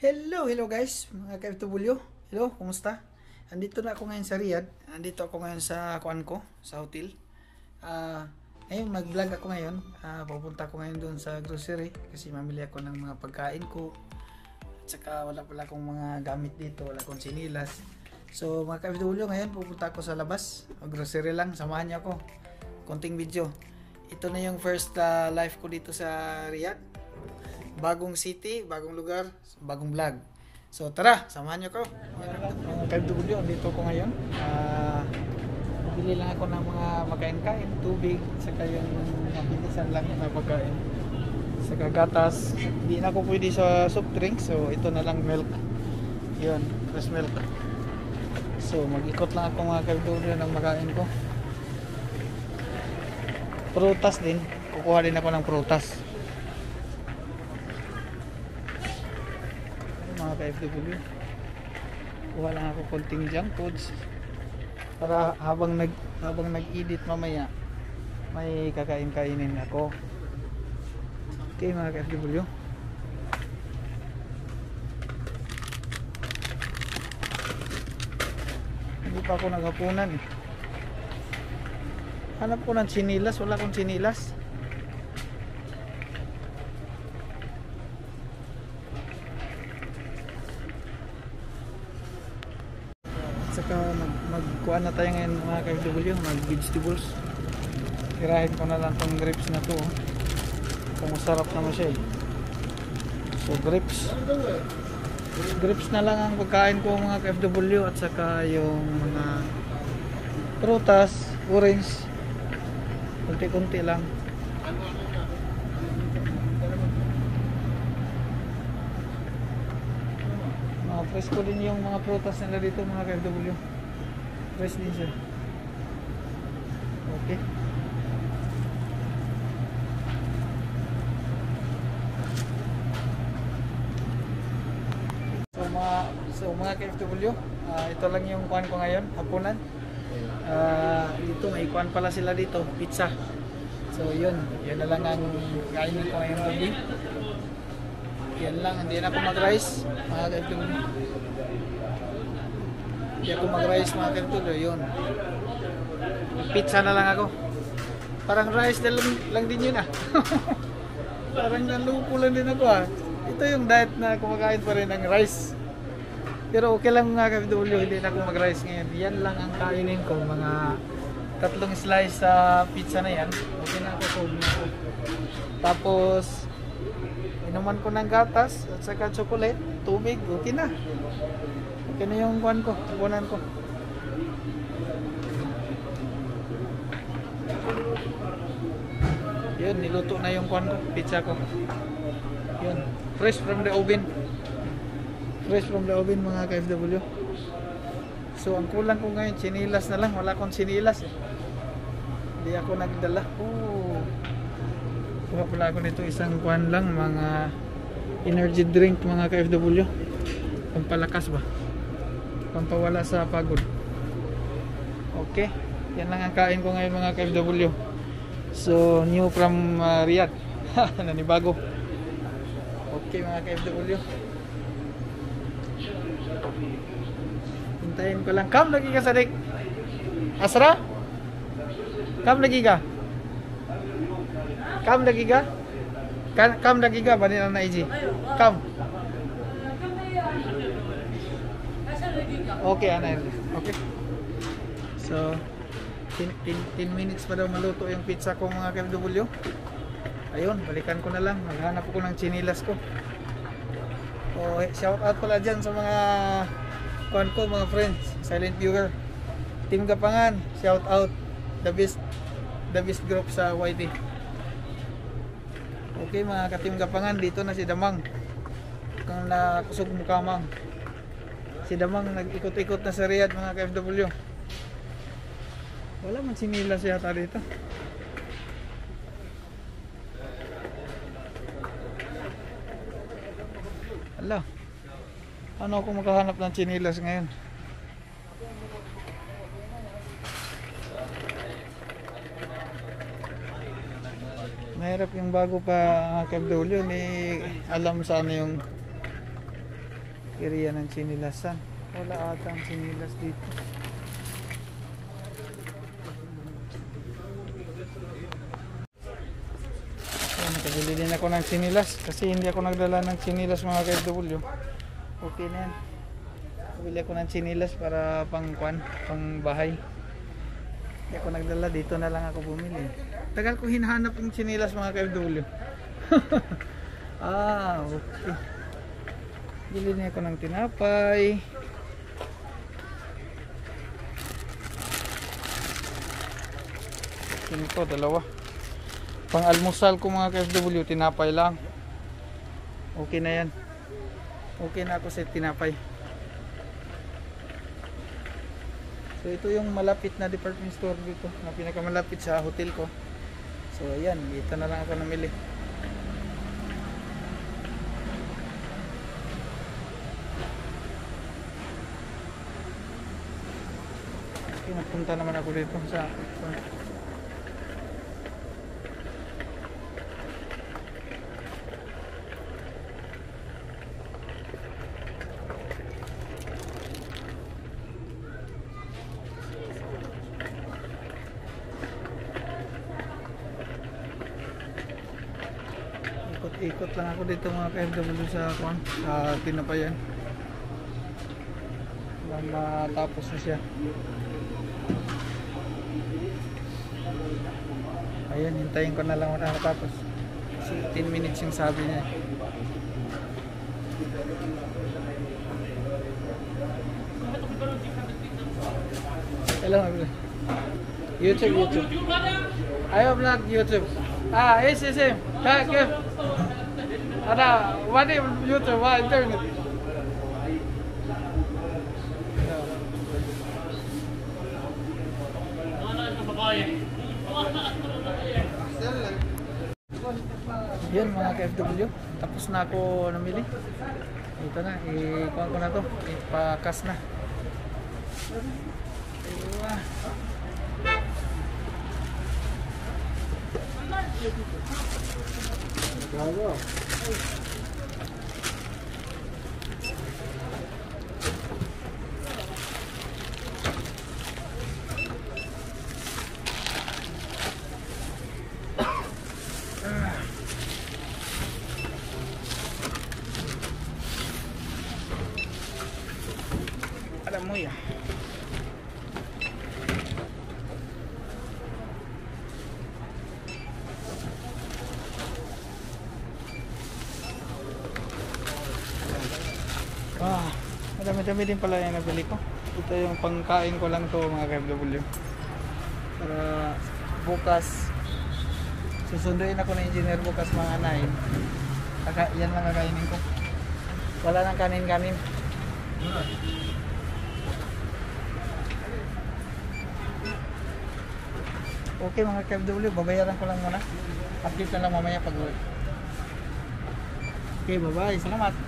Hello guys, mga ka-FW. Hello, kumusta? Andito na ako ngayon sa Riyadh. Andito ako ngayon sa kuan ko, sa hotel. Ngayon mag-vlog ako ngayon. Pupunta ako ngayon doon sa grocery kasi mamili ako ng mga pagkain ko. At saka wala pala akong mga gamit dito, wala akong sinilas. So mga ka-FW, ngayon pupunta ako sa labas. Grocery lang, samahan niyo ako. Konting video. Ito na yung first live ko dito sa Riyadh. Bagong city, bagong lugar, bagong vlog. So tara, samahan niyo ko. Mga ka-FW, dito ko ngayon. Bili lang ako ng mga makain-kain, tubig, saka yung mabilisan lang na pagkain. Saka gatas. Hindi na ako pwede sa soft drink, so ito na lang milk. Yun, fresh milk. So mag-ikot lang ako mga ka-FW ng makain ko. Prutas din, kukuha din ako ng prutas. Mga ka-FW, kuha lang ako konting junk foods para habang nag-edit mamaya may kakain-kainin ako. Okay mga ka-FW, hindi pa ako naghapunan eh. Hanap ko ng sinilas, wala akong sinilas. Saka magkuha na tayo ngayon mga ka-FW, mag-vegetables. Tirahin ko na lang tong grapes na to. Kung masarap naman siya eh. So grapes na lang ang pagkain ko mga ka-FW, at saka yung mga prutas, orange, kunti-kunti lang. Fresh ko din yung mga prutas nila dito mga ka-FW. Fresh din siya. Okay. So mga ka-FW, ito lang yung kuhan ko ngayon, hapunan. Dito may kuhan pala sila dito, pizza. So yun na lang ang kainin ko ngayong gabi. Yan lang, hindi na ako mag-rice mga ka-FW. Hindi ako mag-rice mga ka-FW, yun. Pizza na lang ako. Parang rice na lang din yun ah. Parang nalupo lang din ako ah. Ito yung diet na kumakain pa rin ng rice. Pero okay lang mga ka-FW, hindi na ako mag-rice ngayon. Yan lang ang kainin ko, mga 3 slice sa pizza na yan. Okay na ako, solve na ako. Tapos inuman ko ng gatas at saka chocolate, tubig, okay na. Okay na yung kuhan ko, tupunan ko. Yun, niluto na yung kuhan ko, pizza ko. Yun, fresh from the oven. Fresh from the oven mga ka-FW. So ang kulang ko ngayon, sinilas na lang. Wala akong sinilas eh. Hindi ako nagdala. Kuha pala ako nito isang kuhan lang, mga energy drink mga ka-FW. Pampalakas ba? Pampawala sa pagod. Okay, yan lang ang kain ko ngayon mga ka-FW. So new from Riyadh. Nanibago. Okay mga ka-FW, hintayin ko lang. Kam lagi ka Sadik? Asra? Kam lagi ka? Kam lagi ka? Kam lagi ka ba nila na Iji? Kam. Okay, anay. Okay. So 10 minutes pa daw maluto yung pizza ko mga ka-FW. Ayun, balikan ko na lang. Maghanap ko ng chinilas ko. Shout out pala dyan sa mga kuhan ko, mga friends, silent viewer. Team Gapangan, shout out. The best group sa YT. Okay mga ka-Team Gapangan, dito na si Damang. Kung nakusog mukamang. Si Damang nag-ikot-ikot na sa Riyadh mga ka-FW. Wala man sinilas yata dito. Hala, ano ako makahanap ng chinilas ngayon? Mahirap yung bago pa KFW, ni alam sana yung area ng chinilasan. Wala ata ang chinilas dito. Nakabili din ako ng chinilas kasi hindi ako nagdala ng chinilas mga ka-FW. Okay na yan. Nakabili ako ng chinilas para pang bahay. Hindi ako nagdala, dito na lang ako bumili. Tagal ko hinahanap yung chinilas mga ka-FW. Okay. Bili niya ako ng tinapay. Ito, dalawa. Pang almusal ko mga ka-FW, tinapay lang. Okay na yan. Okay na ako sa tinapay. So ito yung malapit na department store dito, na pinakamalapit sa hotel ko. So ayan, dito na lang ako namili. Okay, napunta naman ako dito sa ikot lang ako dito mga ka-FW sa tinapayan. Matapos na siya. Ayan, hintayin ko na lang matapos. Kasi 10 minutes yung sabi niya. Hello, YouTube. Ayo vlog YouTube. Yes. Kaya ada what is YouTube, what internet? Yan mga ka-FW, tapos na ako namili. Ito na, ikuha ko na to, ipakas na. Bravo. Alam mo ya. Madami-dami din pala yung nabili ko. Ito yung pangkain ko lang to mga ka-FW. Para bukas susunduin ako ng engineer bukas mga 9. Yan lang kakainin ko. Wala nang kanin-kanin. Okay mga ka-FW, babayaran ko lang muna. Update na lang mamaya pag uwi. Okay, bye-bye. Salamat.